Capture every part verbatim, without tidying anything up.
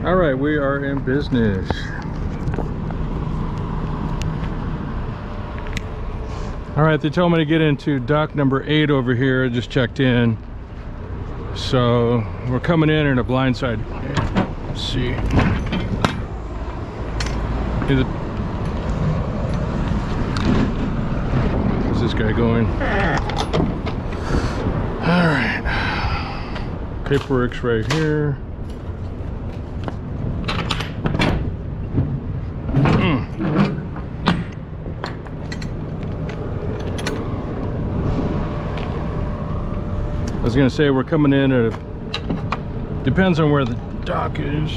All right, we are in business. All right, they told me to get into dock number eight over here. I just checked in. So we're coming in in a blind side. Let's see. Is it, where's this guy going? All right. Paperwork's right here. I was gonna say we're coming in at a, depends on where the dock is.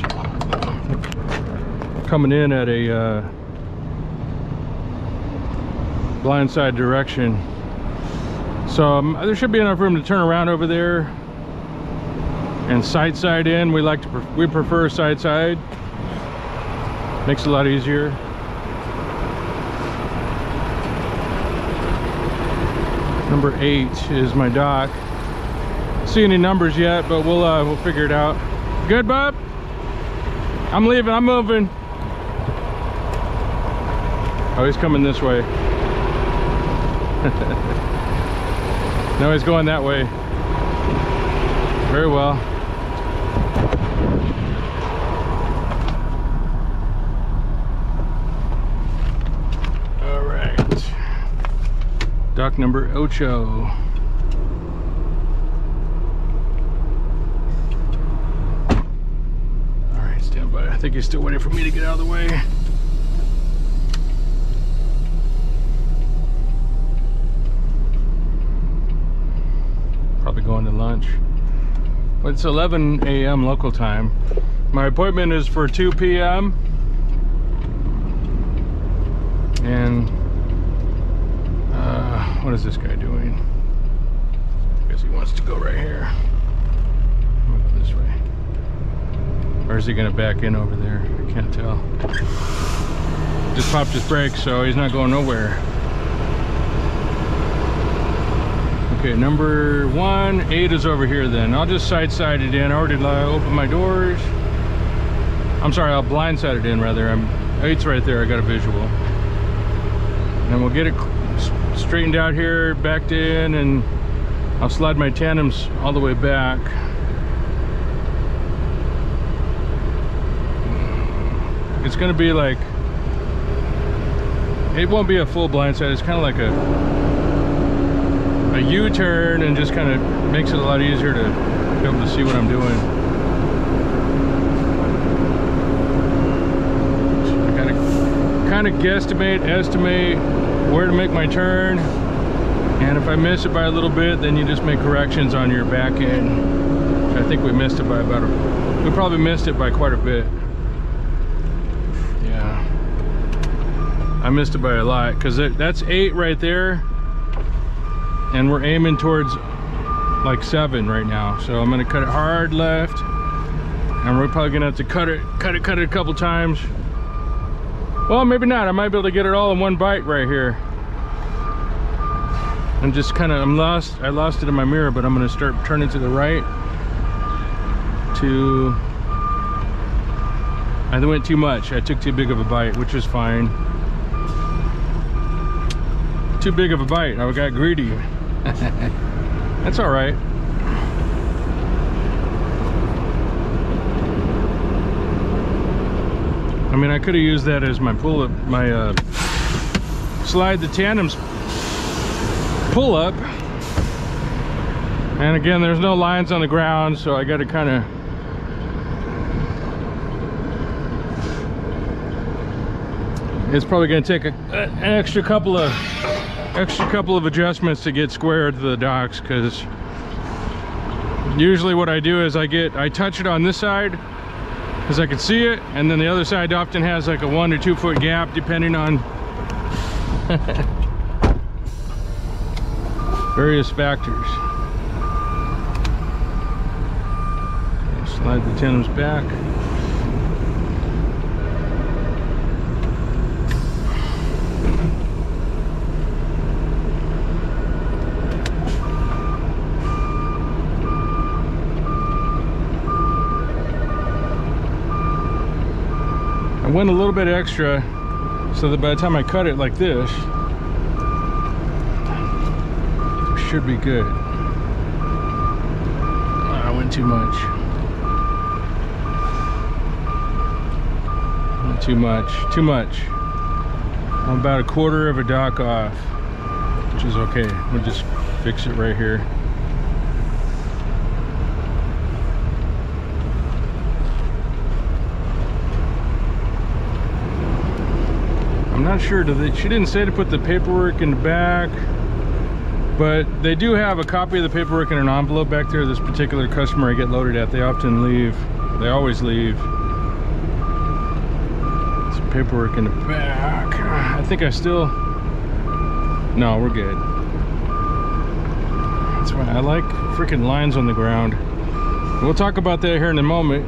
Coming in at a uh, blind side direction, so um, there should be enough room to turn around over there and side side in. We like to pre we prefer side side. Makes it a lot easier. Number eight is my dock. See any numbers yet, but we'll uh, we'll figure it out. Good, Bob? I'm leaving. I'm moving. Oh, he's coming this way. No, he's going that way. Very well. All right. Dock number Ocho. I think he's still waiting for me to get out of the way. Probably going to lunch. Well, it's eleven A M local time. My appointment is for two P M And uh, what is this guy doing? I guess he wants to go right here. I'm gonna go this way. Or is he gonna back in over there? I can't tell. Just popped his brakes, so he's not going nowhere. Okay, number one, eight is over here then. I'll just side side it in. I already opened my doors. I'm sorry, I'll blindside it in rather. I'm eight's right there, I got a visual. And we'll get it straightened out here, backed in, and I'll slide my tandems all the way back. It's gonna be like, it won't be a full blindside. It's kind of like a a U-turn, and just kind of makes it a lot easier to be able to see what I'm doing. So I gotta kind of guesstimate, estimate where to make my turn, and if I miss it by a little bit, then you just make corrections on your back end. I think we missed it by about a, we probably missed it by quite a bit. I missed it by a lot, because that's eight right there, and we're aiming towards like seven right now. So I'm gonna cut it hard left, and we're probably gonna have to cut it, cut it, cut it a couple times. Well, maybe not. I might be able to get it all in one bite right here. I'm just kind of, I'm lost. I lost it in my mirror, but I'm gonna start turning to the right. To, I went too much. I took too big of a bite, which is fine. Too big of a bite. I got greedy. That's all right. I mean, I could have used that as my pull up, my uh, slide the tandems pull up. And again, there's no lines on the ground, so I got to kind of it's probably going to take a, an extra couple of extra couple of adjustments to get square to the docks, because usually what I do is I get I touch it on this side because I can see it, and then the other side often has like a one or two foot gap depending on various factors. Okay, slide the tandems back. went a little bit extra so that by the time I cut it like this, it should be good. I went too much. Not too much. Too much. I'm about a quarter of a dock off, which is okay. We'll just fix it right here. I'm not sure, do they, she didn't say to put the paperwork in the back, but they do have a copy of the paperwork in an envelope back there. This particular customer I get loaded at, they often leave, they always leave some paperwork in the back. I think I still, no, we're good. That's why I like freaking lines on the ground. We'll talk about that here in a moment.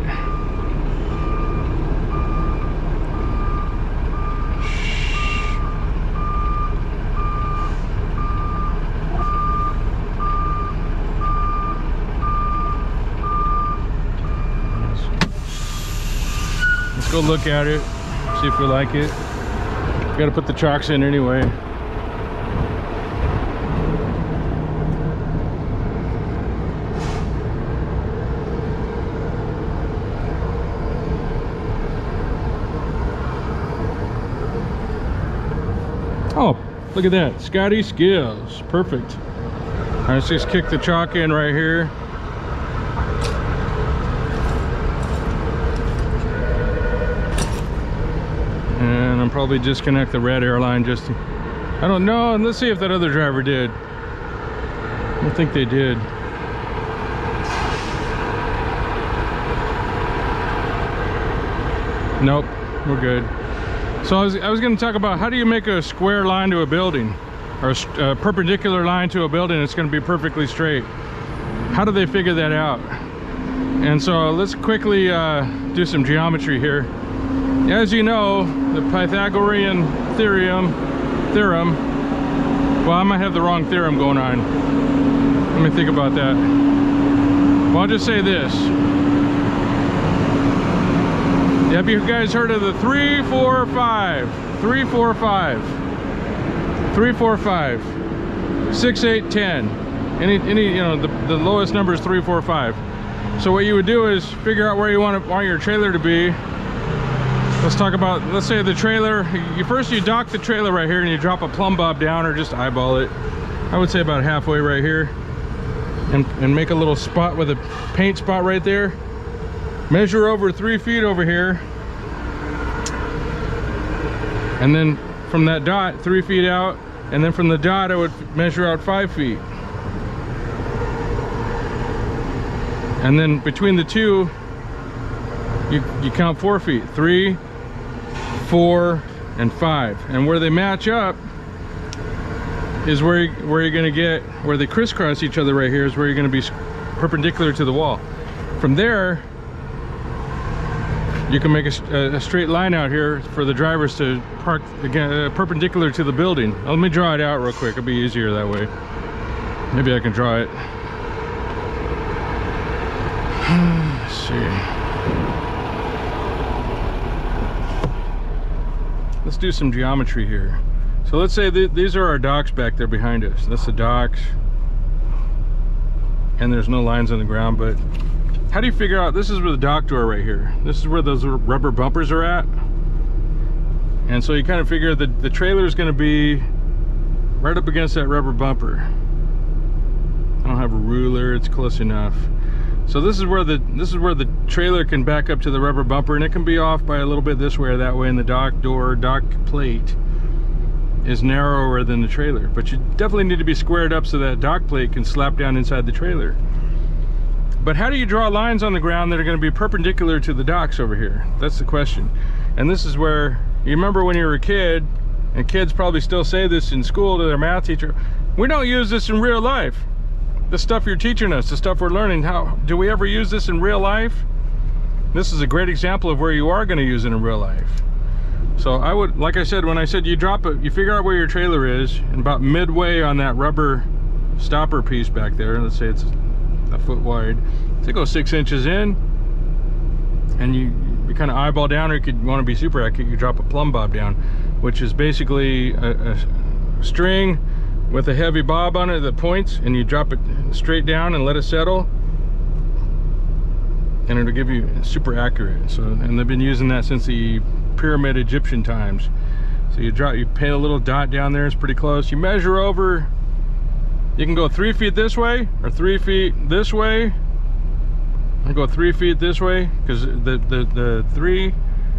Let's go look at it, see if we like it. We gotta put the chocks in anyway. Oh, look at that, Scotty Skills, perfect. All right, let's just kick the chalk in right here. And I'm probably disconnect the red airline just to, I don't know, and let's see if that other driver did. I don't think they did. Nope, we're good. So I was, I was going to talk about how do you make a square line to a building, or a, a perpendicular line to a building that's going to be perfectly straight. How do they figure that out? And so let's quickly uh, do some geometry here. As you know, the Pythagorean theorem, theorem, well, I might have the wrong theorem going on. Let me think about that. Well, I'll just say this. Have you guys heard of the three, four, five? Three, four, five. Three, four, five. Six, eight, ten. Any, any, you know, the, the lowest number is three, four, five. So what you would do is figure out where you want, to, want your trailer to be. Let's talk about, let's say the trailer, you first you dock the trailer right here and you drop a plumb bob down or just eyeball it. I would say about halfway right here. And, and make a little spot with a paint spot right there. Measure over three feet over here. And then from that dot, three feet out. And then from the dot, I would measure out five feet. And then between the two, you, you count four feet. Three, four, and five. And where they match up is where, you, where you're gonna get, where they crisscross each other right here is where you're gonna be perpendicular to the wall. From there, you can make a, a straight line out here for the drivers to park again, uh, perpendicular to the building. Let me draw it out real quick, it'll be easier that way. Maybe I can draw it. Let's see. Let's do some geometry here. So let's say th these are our docks back there behind us. That's the docks. And there's no lines on the ground, but how do you figure out, this is where the dock door right here. This is where those rubber bumpers are at. And so you kind of figure that the trailer is going to be right up against that rubber bumper. I don't have a ruler, it's close enough. So this is where the this is where the trailer can back up to the rubber bumper, and it can be off by a little bit this way or that way, and the dock door, dock plate is narrower than the trailer. But you definitely need to be squared up so that dock plate can slap down inside the trailer. But how do you draw lines on the ground that are going to be perpendicular to the docks over here? That's the question. And this is where, you remember when you were a kid, and kids probably still say this in school to their math teacher, we don't use this in real life. The stuff you're teaching us, the stuff we're learning, how do we ever use this in real life? This is a great example of where you are going to use it in real life. So I would, like I said, when I said you drop it, you figure out where your trailer is, and about midway on that rubber stopper piece back there, let's say it's a foot wide, so go six inches in, and you, you kind of eyeball down, or you could want to be super accurate, you drop a plumb bob down, which is basically a, a string with a heavy bob on it that points, and you drop it straight down and let it settle, and it'll give you super accurate. So, and they've been using that since the pyramid Egyptian times. So you drop, you paint a little dot down there, it's pretty close. You measure over, you can go three feet this way or three feet this way. I go three feet this way because the, the the three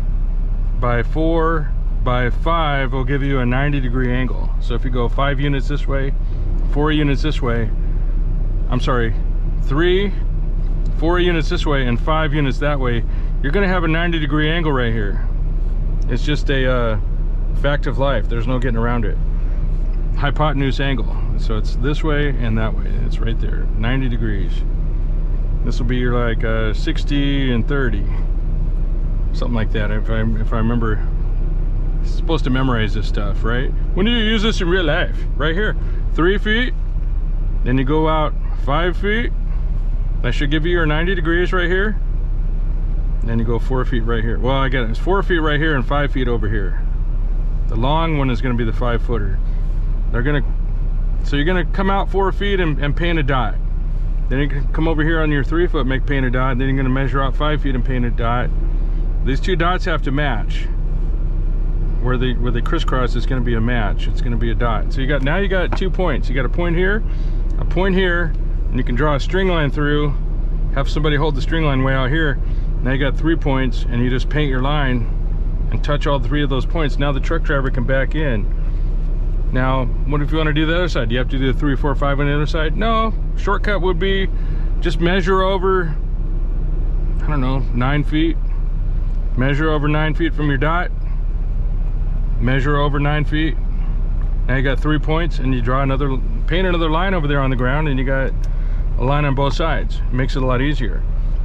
by four by five will give you a ninety degree angle. So if you go five units this way, four units this way, I'm sorry, three, four units this way and five units that way, you're gonna have a ninety degree angle right here. It's just a uh, fact of life. There's no getting around it. Hypotenuse angle. So it's this way and that way. It's right there, ninety degrees. This will be your like uh, sixty and thirty, something like that. If I if I remember, it's supposed to memorize this stuff, right? When do you use this in real life? Right here, three feet. Then you go out five feet. That should give you your ninety degrees right here. Then you go four feet right here. Well, I got it. It's four feet right here and five feet over here. The long one is going to be the five footer. They're gonna, so you're gonna come out four feet and, and paint a dot. Then you can come over here on your three foot, make paint a dot. Then you're gonna measure out five feet and paint a dot. These two dots have to match. Where they where they crisscross is gonna be a match. It's gonna be a dot. So you got, now you got two points. You got a point here, a point here, and you can draw a string line through, have somebody hold the string line way out here. Now you got three points, and you just paint your line and touch all three of those points. Now the truck driver can back in. Now, what if you want to do the other side? Do you have to do the three, four, five on the other side? No. Shortcut would be just measure over, I don't know, nine feet. Measure over nine feet from your dot. Measure over nine feet. Now you got three points, and you draw another, paint another line over there on the ground, and you got a line on both sides. It makes it a lot easier.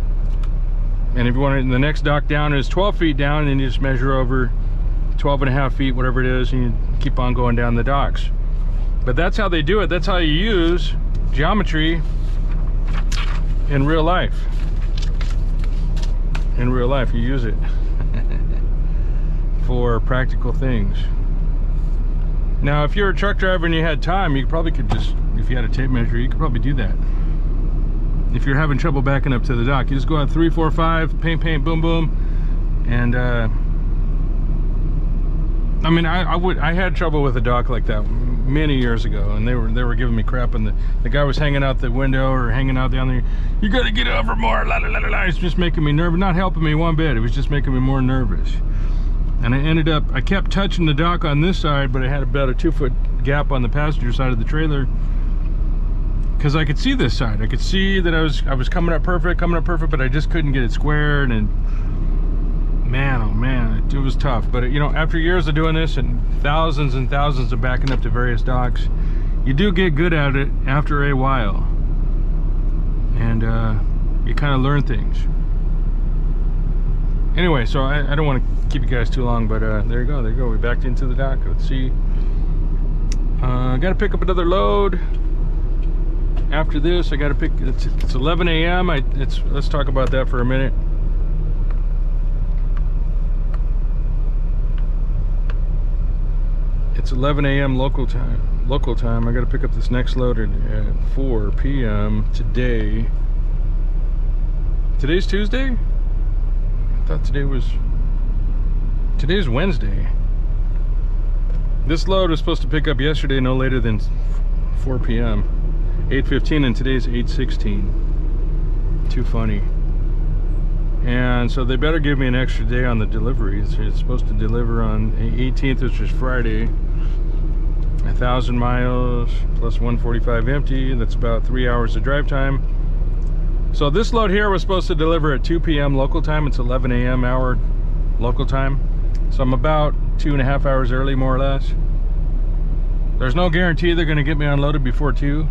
And if you want to, the next dock down is twelve feet down, and you just measure over twelve and a half feet, whatever it is, and you keep on going down the docks. But that's how they do it. That's how you use geometry in real life. In real life, you use it for practical things. Now, if you're a truck driver and you had time, you probably could just, if you had a tape measure, you could probably do that. If you're having trouble backing up to the dock, you just go out three, four, five, paint, paint, boom, boom, and uh, I mean, I, I would, I had trouble with a dock like that many years ago, and they were they were giving me crap, and the the guy was hanging out the window or hanging out down there. You got to get over more. La la la la. It's just making me nervous. Not helping me one bit. It was just making me more nervous. And I ended up, I kept touching the dock on this side, but I had about a two foot gap on the passenger side of the trailer, because I could see this side. I could see that I was I was coming up perfect, coming up perfect, but I just couldn't get it squared. And man, oh man, it, it was tough. But you know, after years of doing this and thousands and thousands of backing up to various docks, you do get good at it after a while, and uh, you kind of learn things. Anyway, so I, I don't want to keep you guys too long, but uh, there you go, there you go. We backed into the dock. Let's see. Uh, got to pick up another load. After this, I got to pick. It's, it's eleven A M I it's let's talk about that for a minute. It's eleven A M local time. Local time. I got to pick up this next load at, at four P M today. Today's Tuesday. I thought today was. Today's Wednesday. This load was supposed to pick up yesterday, no later than four P M eight fifteen, and today's eight sixteen. Too funny. And so they better give me an extra day on the delivery. It's, it's supposed to deliver on eighteenth, which is Friday. A thousand miles plus one forty-five empty. That's about three hours of drive time. So this load here was supposed to deliver at two P M local time. It's eleven A M hour local time. So I'm about two and a half hours early, more or less. There's no guarantee they're going to get me unloaded before two.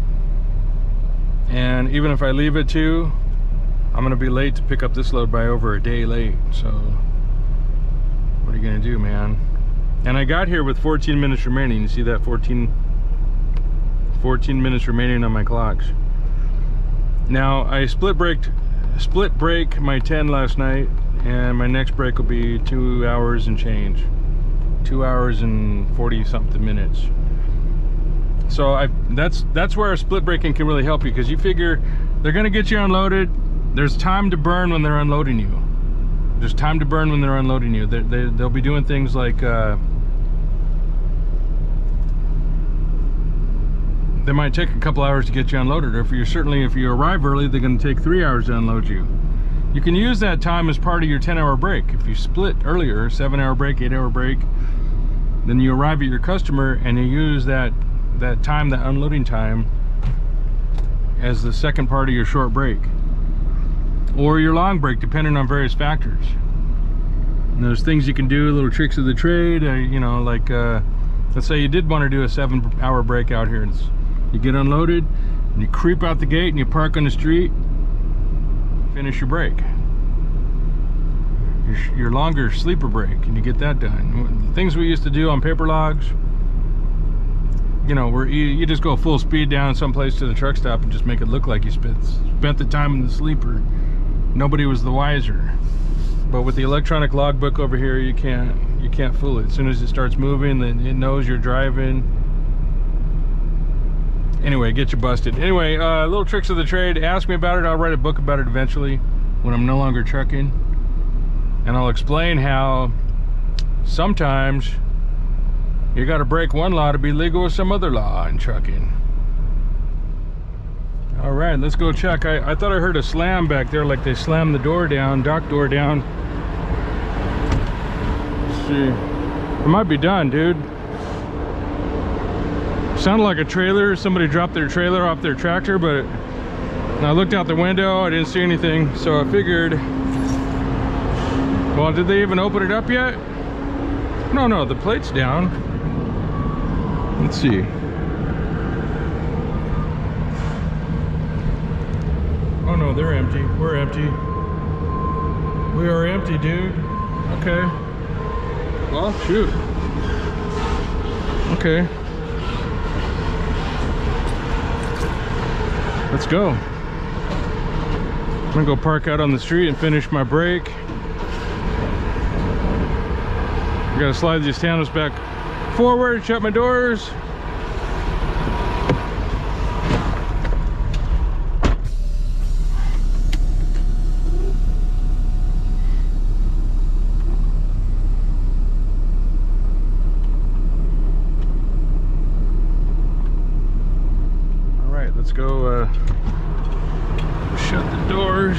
And even if I leave at two, I'm going to be late to pick up this load by over a day late. So what are you going to do, man? And I got here with fourteen minutes remaining. You see that? fourteen, fourteen minutes remaining on my clocks. Now, I split braked split brake my ten last night, and my next brake will be two hours and change. Two hours and forty something minutes. So I that's that's where split braking can really help you, because you figure they're gonna get you unloaded. There's time to burn when they're unloading you. There's time to burn when they're unloading you. They, they, they'll be doing things like uh, they might take a couple hours to get you unloaded, or if you're certainly if you arrive early, they're going to take three hours to unload you. You can use that time as part of your ten hour break. If you split earlier, seven hour break, eight hour break, then you arrive at your customer and you use that that time, that unloading time, as the second part of your short break or your long break, depending on various factors. And there's things you can do, little tricks of the trade, uh, you know, like uh, let's say you did want to do a seven hour break out here. It's, you get unloaded and you creep out the gate and you park on the street, finish your break, your, your longer sleeper break, and you get that done. The things we used to do on paper logs, you know, where you, you just go full speed down someplace to the truck stop and just make it look like you spent, spent the time in the sleeper. Nobody was the wiser. But with the electronic logbook over here, you can't you can't fool it. As soon as it starts moving, then it knows you're driving. Anyway, get you busted. Anyway, uh, little tricks of the trade. Ask me about it. I'll write a book about it eventually when I'm no longer trucking, and I'll explain how sometimes you got to break one law to be legal with some other law in trucking. All right, let's go check. I, I thought I heard a slam back there, like they slammed the door down, dock door down. Let's see. It might be done, dude. Sounded like a trailer. Somebody dropped their trailer off their tractor, but when I looked out the window, I didn't see anything. So I figured, well, did they even open it up yet? No, no, the plate's down. Let's see. Oh no, they're empty. We're empty. We are empty, dude. Okay. Well, shoot. Okay. Let's go. I'm gonna go park out on the street and finish my break. I gotta slide these tandem back forward, shut my doors. Let's go uh, shut the doors.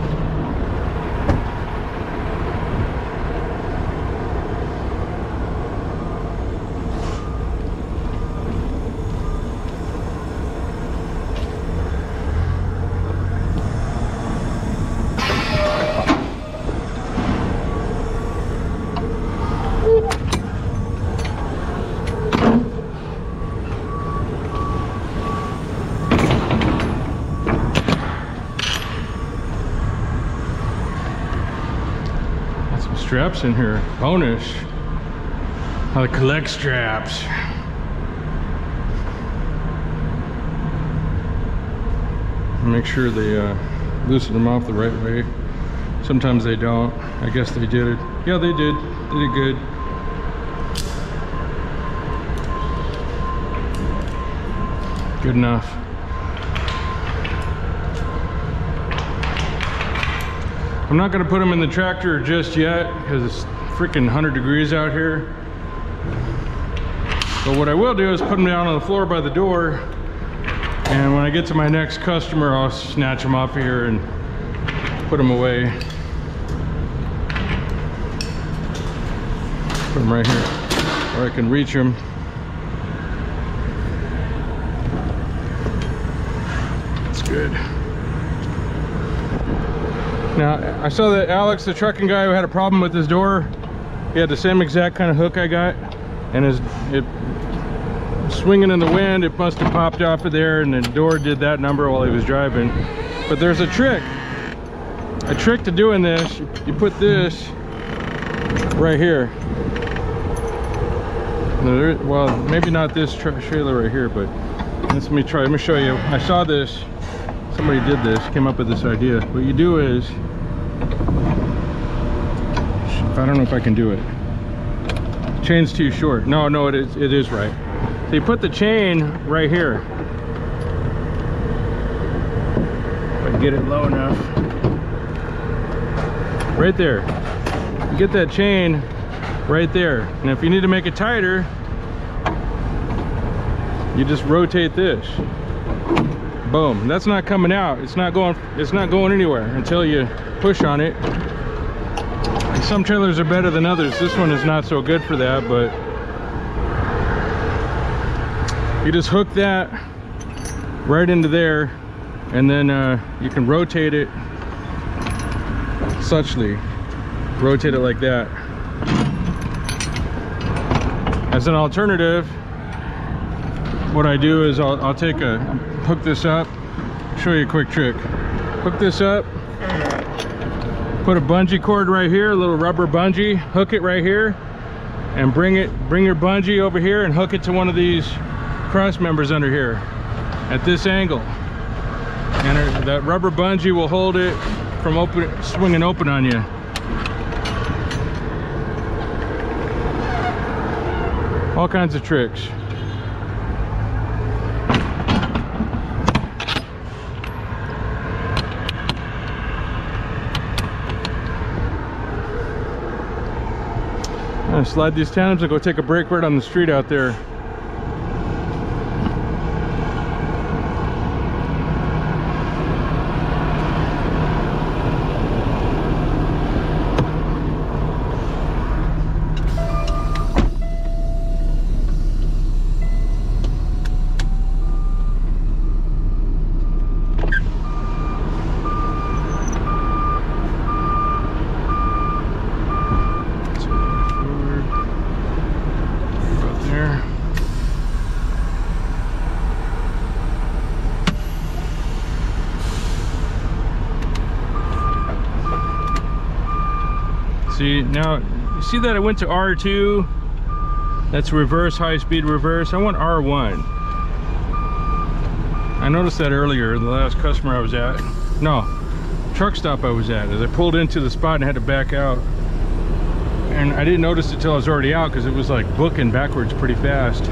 Straps in here, bonus. I collect straps. Make sure they uh, loosen them off the right way. Sometimes they don't. I guess they did it. Yeah, they did. They did good. Good enough. I'm not gonna put them in the tractor just yet because it's freaking one hundred degrees out here. But what I will do is put them down on the floor by the door, and when I get to my next customer, I'll snatch them off here and put them away. Put them right here where I can reach them. That's good. Now, I saw that Alex, the trucking guy who had a problem with his door, he had the same exact kind of hook I got, and his it swinging in the wind, it must have popped off of there, and the door did that number while he was driving. But there's a trick. A trick to doing this, you put this right here. Now there, well, maybe not this tra trailer right here, but let me try, let me show you. I saw this. somebody did this, came up with this idea. What you do is, I don't know if I can do it. Chain's too short. No, no, it is, it is right. So you put the chain right here. If I can get it low enough. Right there. You get that chain right there. And if you need to make it tighter, you just rotate this. Boom. That's not coming out. It's not going it's not going anywhere until you push on it. Some trailers are better than others. This one is not so good for that, but you just hook that right into there, and then uh, you can rotate it suchly. Rotate it like that. As an alternative, what I do is I'll, I'll take a hook this up, show you a quick trick. Hook this up, put a bungee cord right here, a little rubber bungee, hook it right here, and bring it bring your bungee over here and hook it to one of these cross members under here at this angle, and that rubber bungee will hold it from open swinging open on you. All kinds of tricks. I'm gonna slide these tandems and go take a break right on the street out there. See, now, you see that I went to R two? That's reverse, high-speed reverse. I want R one. I noticed that earlier, the last customer I was at. No, truck stop I was at. As I pulled into the spot and had to back out. And I didn't notice it till I was already out because it was like booking backwards pretty fast.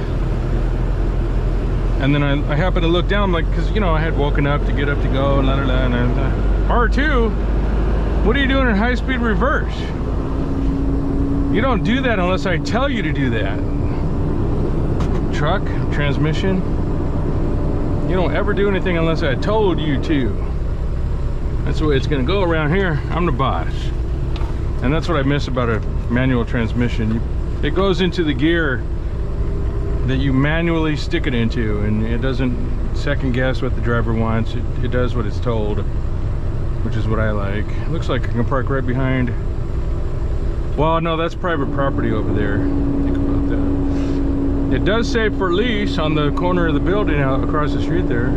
And then I, I happened to look down, like, because, you know, I had woken up to get up to go and la la la. And I thought, R two? What are you doing in high-speed reverse? You don't do that unless I tell you to do that. Truck, transmission. You don't ever do anything unless I told you to. That's the way it's gonna go around here. I'm the boss. And that's what I miss about a manual transmission. You, it goes into the gear that you manually stick it into, and it doesn't second guess what the driver wants. It, it does what it's told, which is what I like. It looks like I can park right behind. Well, no, that's private property over there. Think about that. It does say for lease on the corner of the building out across the street there.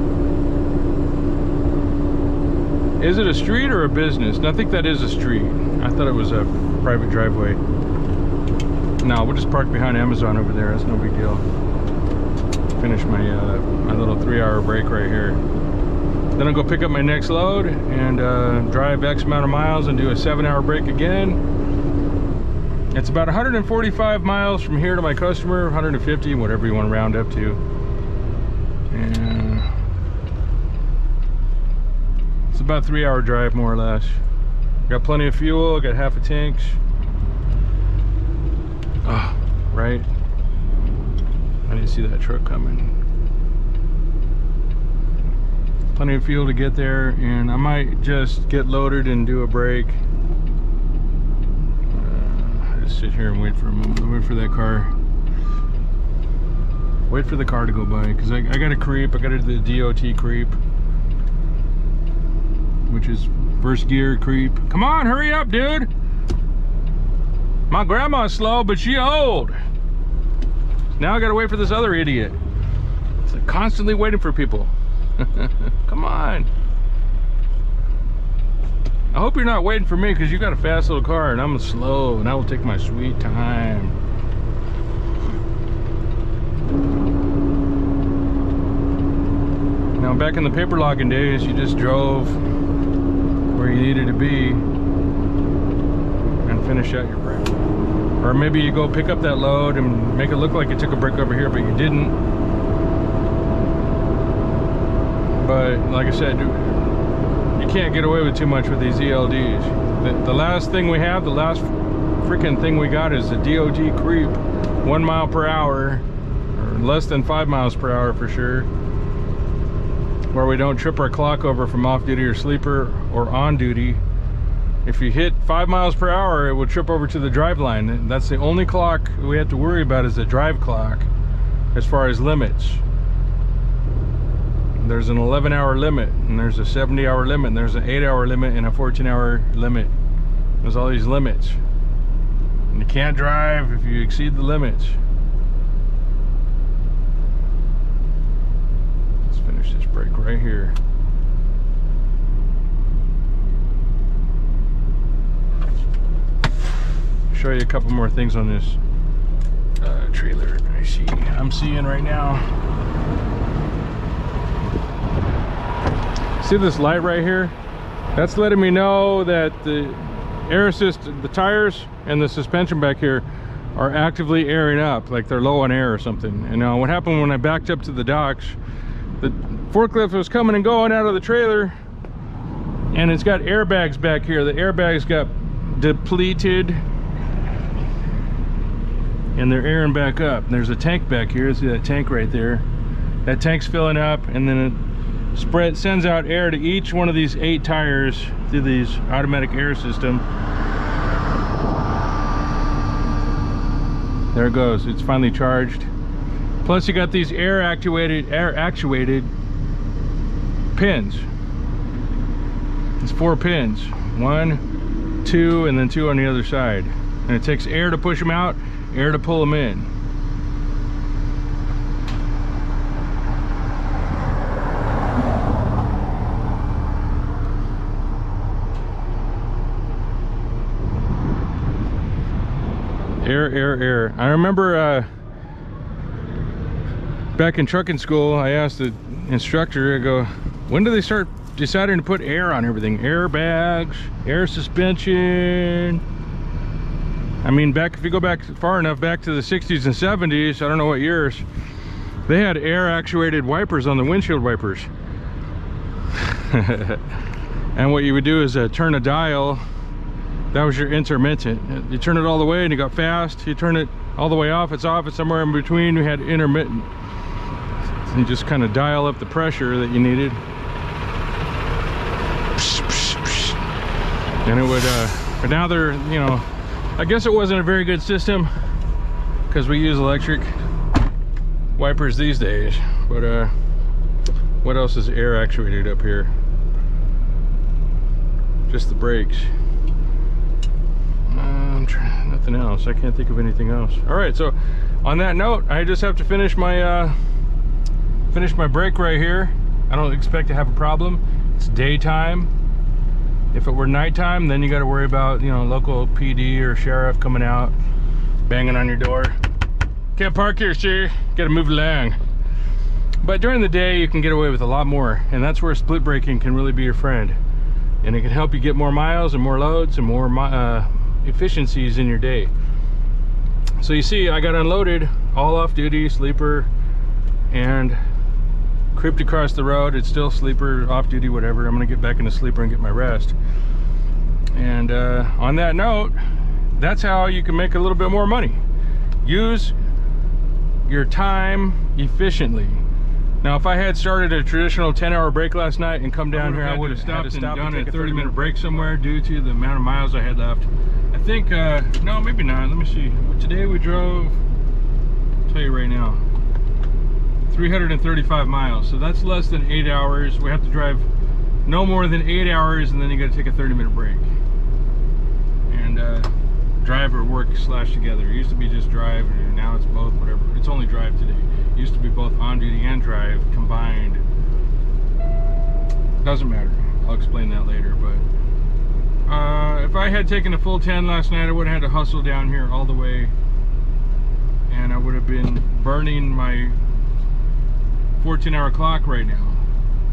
Is it a street or a business? I think that is a street. I thought it was a private driveway. No, we'll just park behind Amazon over there. That's no big deal. Finish my uh, my little three-hour break right here. Then I'll go pick up my next load and uh, drive X amount of miles and do a seven-hour break again. It's about one hundred forty-five miles from here to my customer, one hundred fifty, whatever you want to round up to. And it's about a three-hour drive, more or less. Got plenty of fuel, got half a tank. Oh, right. I didn't see that truck coming. Plenty of fuel to get there, and I might just get loaded and do a break. Sit here and wait for a moment. Wait for that car. Wait for the car to go by, because I, I got to creep. I got to do the D O T creep, which is first gear creep. Come on, hurry up, dude. My grandma's slow, but she old. Now I got to wait for this other idiot. It's like constantly waiting for people. Come on. I hope you're not waiting for me, because you got a fast little car and I'm slow, and I will take my sweet time. Now back in the paper logging days, you just drove where you needed to be and finish out your break. Or maybe you go pick up that load and make it look like you took a break over here, but you didn't. But like I said, you can't get away with too much with these E L Ds. The, the last thing we have, the last freaking thing we got is a D O T creep, one mile per hour, or less than five miles per hour for sure, where we don't trip our clock over from off duty or sleeper or on duty. If you hit five miles per hour, it will trip over to the drive line. That's the only clock we have to worry about, is the drive clock as far as limits. There's an eleven hour limit, and there's a seventy hour limit, and there's an eight hour limit, and a fourteen hour limit. There's all these limits. And you can't drive if you exceed the limits. Let's finish this break right here. Show you a couple more things on this uh, trailer I see I'm seeing right now. See this light right here? That's letting me know that the air assist, the tires and the suspension back here are actively airing up, like they're low on air or something. And now what happened when I backed up to the docks, the forklift was coming and going out of the trailer, and it's got airbags back here. The airbags got depleted and they're airing back up. And there's a tank back here. See that tank right there? That tank's filling up, and then it spread sends out air to each one of these eight tires through these automatic air system. There it goes. It's finally charged. Plus you got these air actuated air actuated pins. It's four pins. One, two, and then two on the other side. And it takes air to push them out, air to pull them in. Air, air, air. I remember uh, back in trucking school, I asked the instructor, I go, when do they start deciding to put air on everything? Airbags, air suspension. I mean, back if you go back far enough, back to the sixties and seventies, I don't know what years, they had air actuated wipers on the windshield wipers. And what you would do is uh, turn a dial. That was your intermittent. You turn it all the way and you got fast. You turn it all the way off, it's off. It's somewhere in between, we had intermittent. And you just kind of dial up the pressure that you needed. And it would, uh, but now they're, you know, I guess it wasn't a very good system because we use electric wipers these days. But uh, what else is air actuated up here? Just the brakes. Um, nothing else. I can't think of anything else. All right, so on that note, I just have to finish my uh, finish my break right here. I don't expect to have a problem. It's daytime. If it were nighttime, then you got to worry about, you know, local P D or sheriff coming out, banging on your door. Can't park here, sir. Got to move along. But during the day, you can get away with a lot more, and that's where split braking can really be your friend. And it can help you get more miles and more loads and more uh, efficiencies in your day. So you see, I got unloaded, all off duty, sleeper, and creeped across the road. It's still sleeper, off duty, whatever. I'm gonna get back into sleeper and get my rest. And uh, on that note, that's how you can make a little bit more money. Use your time efficiently. Now, if I had started a traditional ten hour break last night and come down here, I would have stopped and done a thirty minute break somewhere due to the amount of miles I had left. I think, uh, no, maybe not. Let me see. Today we drove, I'll tell you right now, three hundred thirty-five miles. So that's less than eight hours. We have to drive no more than eight hours, and then you got to take a thirty minute break. And uh, drive or work slash together. It used to be just drive, and now it's both, whatever. It's only drive today. It used to be both on duty and drive combined. Doesn't matter. I'll explain that later. But uh, if I had taken a full ten last night, I would have had to hustle down here all the way, and I would have been burning my fourteen hour clock right now.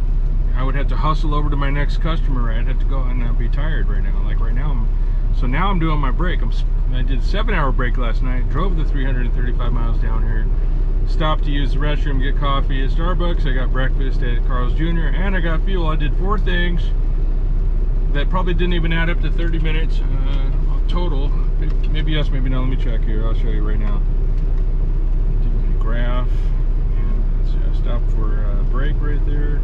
I would have to hustle over to my next customer. I'd have to go and I'd be tired right now. Like right now, I'm, so now I'm doing my break. I'm, I did a seven hour break last night, drove the three hundred thirty-five miles down here, stopped to use the restroom, get coffee at Starbucks. I got breakfast at Carl's Junior and I got fuel. I did four things that probably didn't even add up to thirty minutes uh, total. Maybe yes, maybe no. Let me check here. I'll show you right now. Do a graph. And let's see, I stopped for a break right there.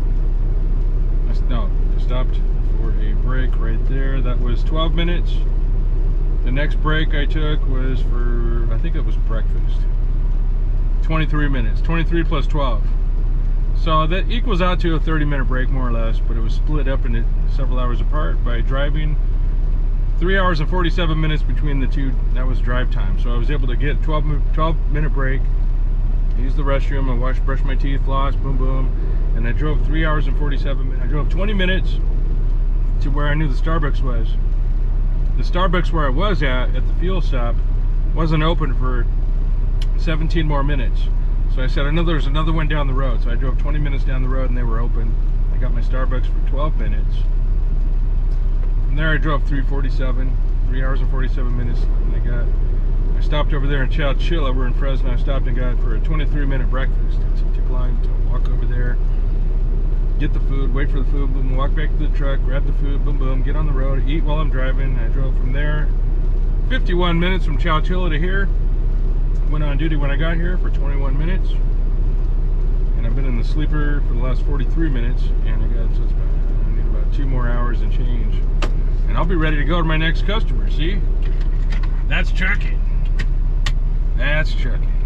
No, I stopped for a break right there. That was twelve minutes. The next break I took was for, I think it was breakfast. twenty-three minutes. twenty-three plus twelve. So that equals out to a thirty minute break more or less, but it was split up into several hours apart by driving. three hours and forty-seven minutes between the two. That was drive time. So I was able to get twelve minute break, use the restroom, I washed, brushed my teeth, floss, boom, boom. And I drove three hours and forty-seven minutes. I drove twenty minutes to where I knew the Starbucks was. The Starbucks where I was at, at the fuel stop, wasn't open for seventeen more minutes. So I said, I know there's another one down the road. So I drove twenty minutes down the road and they were open. I got my Starbucks for twelve minutes. And there I drove three forty-seven, three hours and forty-seven minutes. And I got, I stopped over there in Chowchilla. We're in Fresno. I stopped and got for a twenty-three minute breakfast. It took line to walk over there, get the food, wait for the food, boom, walk back to the truck, grab the food, boom, boom, get on the road, eat while I'm driving. I drove from there, fifty-one minutes from Chowchilla to here. Went on duty when I got here for twenty-one minutes. And I've been in the sleeper for the last forty-three minutes. And I got, so it's about, I need about two more hours and change. And I'll be ready to go to my next customer, see? That's trucking. That's trucking.